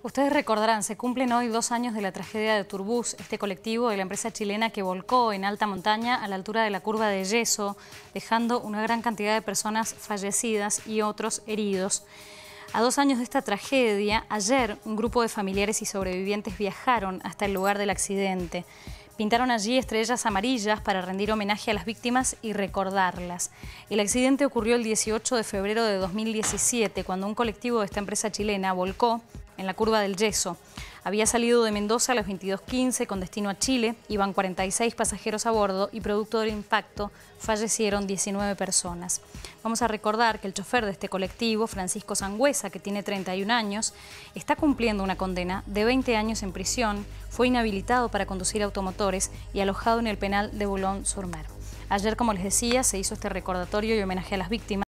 Ustedes recordarán, se cumplen hoy 2 años de la tragedia de Turbus, este colectivo de la empresa chilena que volcó en alta montaña a la altura de la curva de Yeso, dejando una gran cantidad de personas fallecidas y otros heridos. A 2 años de esta tragedia, ayer un grupo de familiares y sobrevivientes viajaron hasta el lugar del accidente. Pintaron allí estrellas amarillas para rendir homenaje a las víctimas y recordarlas. El accidente ocurrió el 18 de febrero de 2017, cuando un colectivo de esta empresa chilena volcó en la curva del Yeso. Había salido de Mendoza a las 22:15 con destino a Chile. Iban 46 pasajeros a bordo y producto del impacto fallecieron 19 personas. Vamos a recordar que el chofer de este colectivo, Francisco Sangüesa, que tiene 31 años, está cumpliendo una condena de 20 años en prisión, fue inhabilitado para conducir automotores y alojado en el penal de Boulogne-sur-Mer. Ayer, como les decía, se hizo este recordatorio y homenaje a las víctimas.